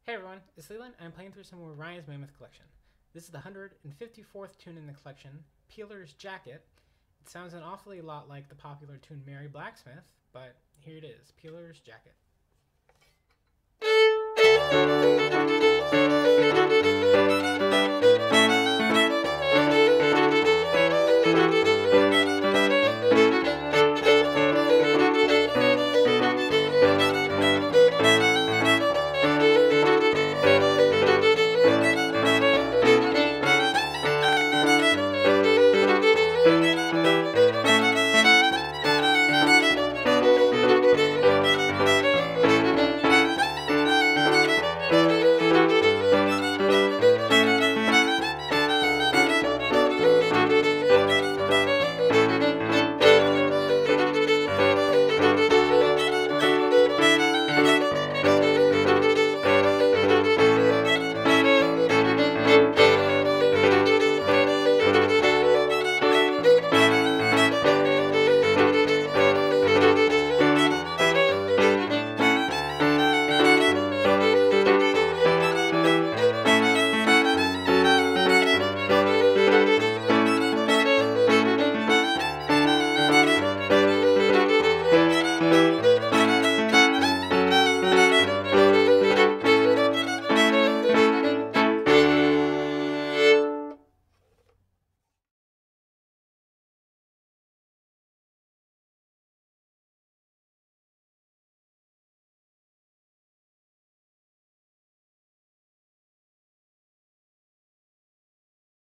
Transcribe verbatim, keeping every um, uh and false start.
Hey everyone, it's Leland, and I'm playing through some more Ryan's Mammoth Collection. This is the one hundred fifty-fourth tune in the collection, Peeler's Jacket. It sounds an awfully lot like the popular tune Mary Blacksmith, but here it is, Peeler's Jacket.